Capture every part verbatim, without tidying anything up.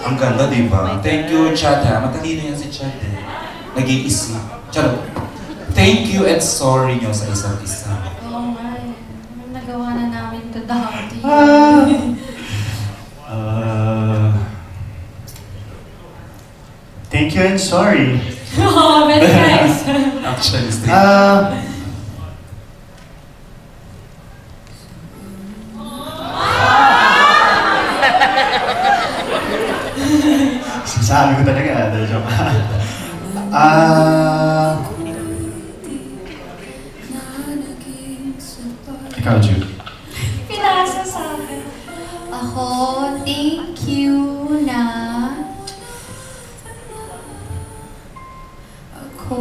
Ang ganda, di ba? Thank you, Chad, ha? Matalino yan si Chad, eh. Nag-iisip. Charot. Thank you and sorry nyo sa isa't isa. Oo nga eh. Nagawa na namin to dati. Ah. Uh, thank you and sorry. Oh, very nice. Actually, straight. Uh, Sabi ko talaga, dahil joke. Ah... Ikaw, Jude. Pinasa sa akin. Ako, thank you na... Ako...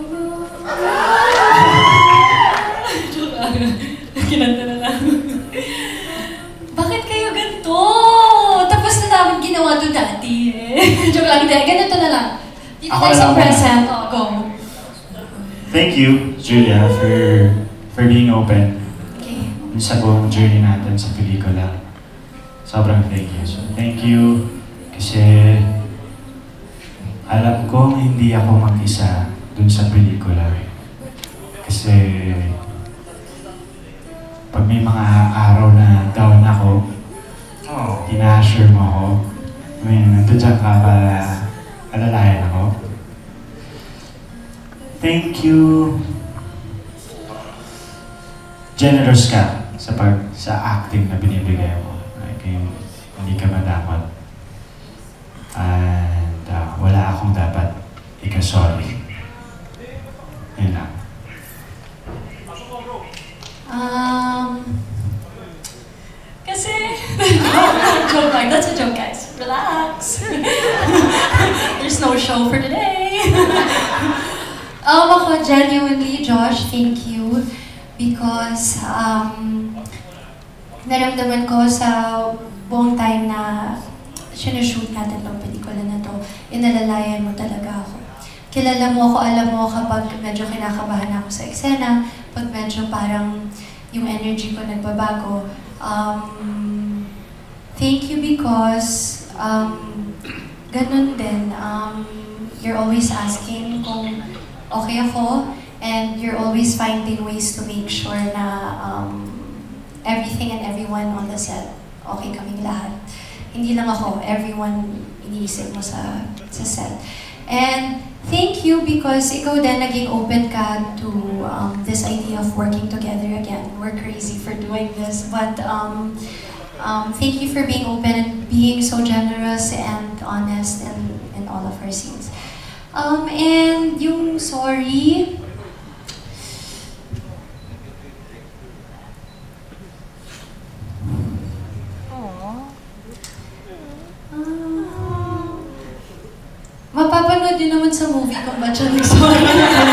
Joke lang. Kinanta na lang. Bakit kayo ganito? Tapos na namin ginawa to dati eh. Joke lang, hindi. Ganito na lang. Dito tayo sa present. Oh, go. Thank you, Julia, for for being open. Okay. Sa buong journey natin sa pelikula. Sobrang thank you. So, thank you kasi alam kong hindi ako mag-isa dun sa pelikula. Kasi pag may mga araw na down ako, Oh. ina-assure mo ako. I mean, nandun dyan ka para alalayan ako. Thank you. Generous ka sa pag sa acting na binibigay mo. Like, yung, hindi ka madamot. And uh, wala akong dapat ika-sorry. Yun lang. Um... Kasi... joke lang. That's a joke, guys. Relax. There's no show for today. um, ako, genuinely, Josh, thank you. Because, um... naramdaman ko sa buong time na sinushoot natin ng pelikula na to, inalalayan mo talaga ako. Kilala mo ako, alam mo kapag medyo kinakabahan ako sa eksena, pag medyo parang yung energy ko nagbabago. Um, thank you because um, ganun din. Um, you're always asking kung okay ako and you're always finding ways to make sure na um, everything and everyone on the set, okay kaming lahat. Hindi lang ako, everyone iniisip mo sa, sa set. And thank you because ikaw din naging open ka to um, this idea of working together again. We're crazy for doing this, but um, um, thank you for being open and being so generous and honest in, in all of our scenes. Um, and yung sorry, mapapanood din naman sa movie kung ba't siya nag-sorry.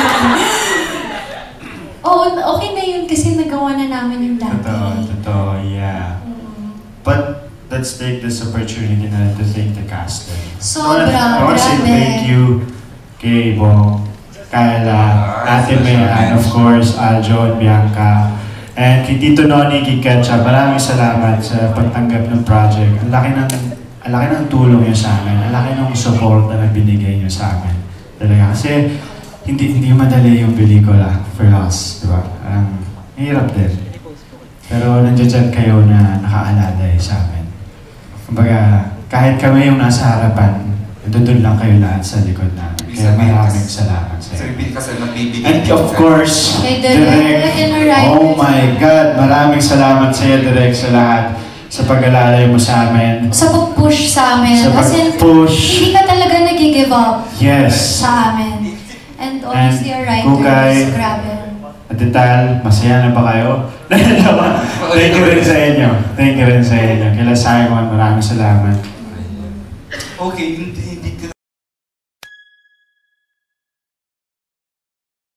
Oo, okay na yun kasi nagawa na namin yung dati. Totoo, totoo, yeah. Mm. But let's take this opportunity na to thank the cast. Sobra, I want to say grabe. thank you kay Bong, Kyla, Ate May, and of course, Aljo and Bianca. And kay Tito Noni, kay Ketchup, maraming salamat sa pagtanggap ng project. Ang laki ng Ang laki ng tulong niyo sa amin, ang laki ng support na nagbinigay niyo sa amin. Talaga, kasi hindi hindi madali yung pelikula for us, di ba? Um, hirap din. Pero nandiyan kayo na nakaalala eh sa amin. Kumbaga, kahit kami yung nasa harapan, nandun lang kayo lahat sa likod namin. Kaya maraming salamat sa inyo. Kasi nagbibigay. And of course, Kay Direk, Direk, oh my God, maraming salamat sa iyo, Direk, sa lahat. Sa pag-alalay mo sa amin. Sa pag-push sa amin. Sa pag-push. Hindi ka talaga nag-give up Yes. sa amin. And honestly, our writers, Kukay, grabe. at Detal, masaya na ba kayo? Thank you rin sa inyo. Thank you rin sa inyo. Kila Simon, maraming salamat. Okay, hindi, hindi